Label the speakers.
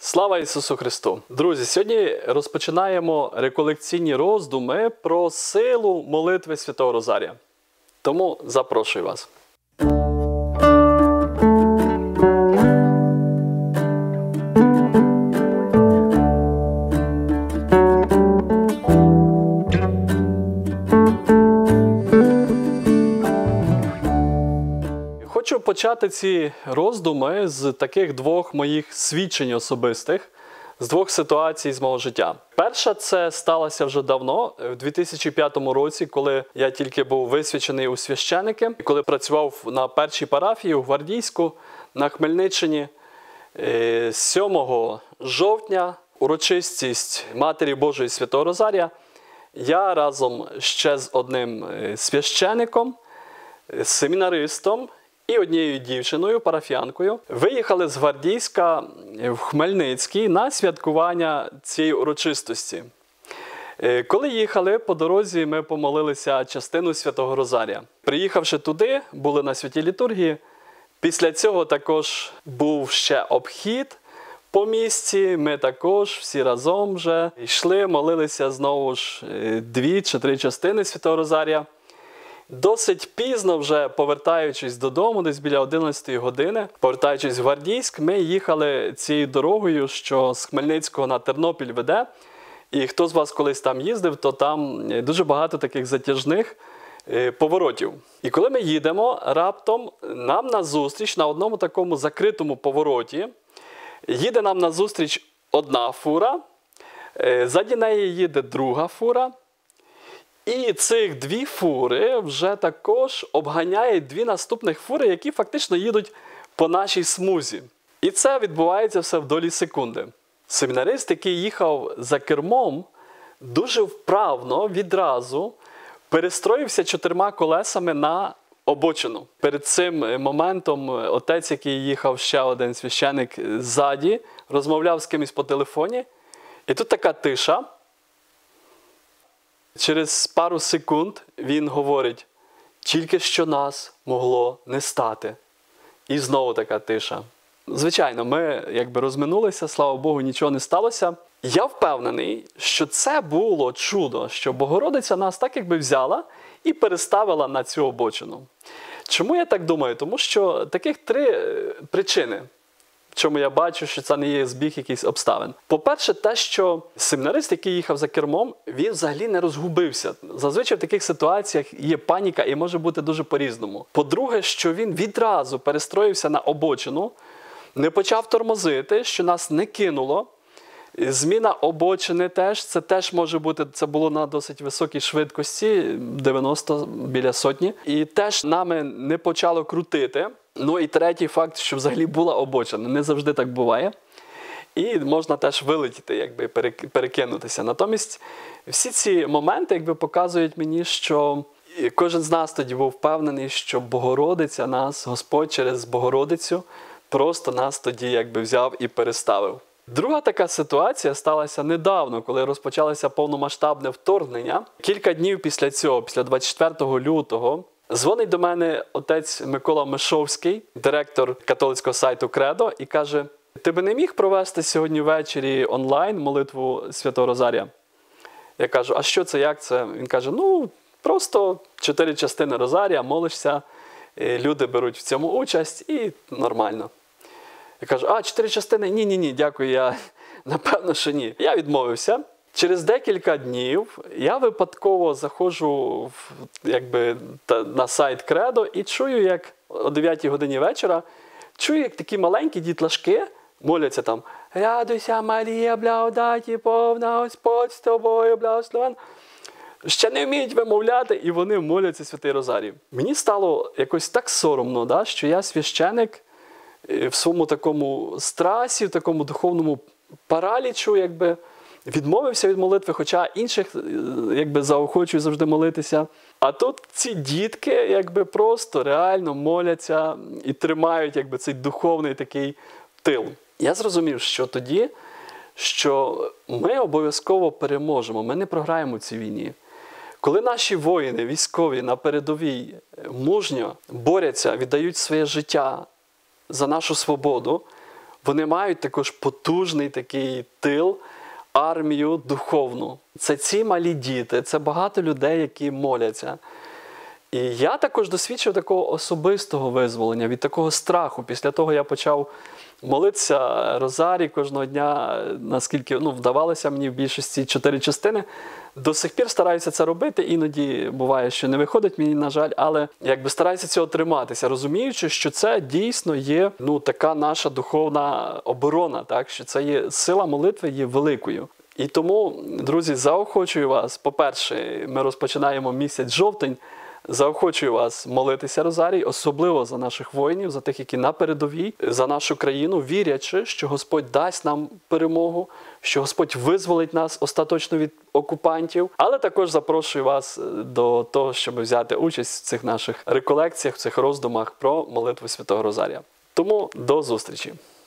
Speaker 1: Слава Ісусу Христу! Друзі, сьогодні розпочинаємо реколекційні роздуми про силу молитви Святого Розарія. Тому запрошую вас. Хочу почати ці роздуми з таких двох моїх свідчень особистих, з двох ситуацій з мого життя. Перша це сталося вже давно, в 2005 році, коли я тільки був висвячений у священики, коли працював на першій парафії у Гвардійську на Хмельниччині. 7 жовтня урочистість Матері Божої Святого Розарія я разом ще з одним священиком, семінаристом і однією дівчиною, парафіянкою, виїхали з Гвардійська в Хмельницький на святкування цієї урочистості. Коли їхали, по дорозі ми помолилися частину Святого Розарія. Приїхавши туди, були на святій літургії. Після цього також був ще обхід по місті. Ми також всі разом вже йшли, молилися знову ж 2 чи 3 частини Святого Розарія. Досить пізно вже повертаючись додому, десь біля 11 години, повертаючись в Гвардійськ, ми їхали цією дорогою, що з Хмельницького на Тернопіль веде. І хто з вас колись там їздив, то там дуже багато таких затяжних поворотів. І коли ми їдемо, раптом нам назустріч на одному такому закритому повороті їде нам назустріч одна фура, ззаді неї їде друга фура. І цих 2 фури вже також обганяють 2 наступних фури, які фактично їдуть по нашій смузі. І це відбувається все в долі секунди. Семінарист, який їхав за кермом, дуже вправно відразу перестроївся 4 колесами на обочину. Перед цим моментом отець, який їхав, ще один священик ззаді, розмовляв з кимось по телефоні. І тут така тиша. Через пару секунд він говорить: «Тільки що нас могло не стати». І знову така тиша. Звичайно, ми розминулися, слава Богу, нічого не сталося. Я впевнений, що це було чудо, що Богородиця нас так взяла і переставила на цю обочину. Чому я так думаю? Тому що таких 3 причини. В чому я бачу, що це не є збіг якихось обставин. По-перше, те, що семінарист, який їхав за кермом, він взагалі не розгубився. Зазвичай в таких ситуаціях є паніка і може бути дуже по-різному. По-друге, що він відразу перестроївся на обочину, не почав тормозити, що нас не кинуло. Зміна обочини теж, це теж може бути, це було на досить високій швидкості, 90 біля сотні. І теж нами не почало крутити. Ну і третій факт, що взагалі була обочина. Не завжди так буває. І можна теж вилетіти, перекинутися. Натомість всі ці моменти показують мені, що кожен з нас тоді був впевнений, що Богородиця нас, Господь через Богородицю, просто нас тоді взяв і переставив. Друга така ситуація сталася недавно, коли розпочалося повномасштабне вторгнення. Кілька днів після цього, після 24 лютого, дзвонить до мене отець Микола Мишовський, директор католицького сайту Кредо, і каже: «Ти би не міг провести сьогодні ввечері онлайн молитву Святого Розарія?» Я кажу: «А що це, як це?» Він каже: просто 4 частини Розарія, молишся, люди беруть в цьому участь і нормально. Я кажу: 4 частини? Ні, дякую, я напевно, що ні. Я відмовився. Через декілька днів я випадково заходжу на сайт Кредо і чую, як о 9 годині вечора, як такі маленькі дітлашки моляться там: «Радуйся, Марія, благодаті повна, Господь з тобою, благословен». Ще не вміють вимовляти, і вони моляться Святий Розарій. Мені стало якось так соромно, що я священик в своєму такому страсі, в такому духовному паралічу, відмовився від молитви, хоча інших заохочую завжди молитися. А тут ці дітки просто реально моляться і тримають цей духовний такий тил. Я зрозумів, що тоді, що ми обов'язково переможемо, ми не програємо в цій війні. Коли наші воїни, військові на передовій мужньо борються, віддають своє життя за нашу свободу, вони мають також потужний такий тил, армію духовну. Це ці малі діти, це багато людей, які моляться. І я також досвідчив такого особистого визволення, від такого страху. Після того я почав молитися розарій кожного дня, наскільки вдавалося мені в більшості 4 частини. До сих пір стараюся це робити, іноді буває, що не виходить мені, на жаль, але стараюся цього триматися, розуміючи, що це дійсно є така наша духовна оборона, так? Що це є сила молитви є великою. І тому, друзі, заохочую вас, по-перше, ми розпочинаємо місяць жовтень, заохочую вас молитися розарій, особливо за наших воїнів, за тих, які на передовій, за нашу країну, вірячи, що Господь дасть нам перемогу, що Господь визволить нас остаточно від окупантів. Але також запрошую вас до того, щоб взяти участь в цих наших реколекціях, в цих роздумах про молитву Святого Розарія. Тому до зустрічі!